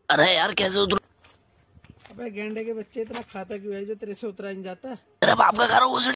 अरे यार कैसे उतरू? अबे गेंडे के बच्चे, इतना खाता क्यों है जो तेरे से उतरा नहीं जाता? तेरे बाप का घर है, उस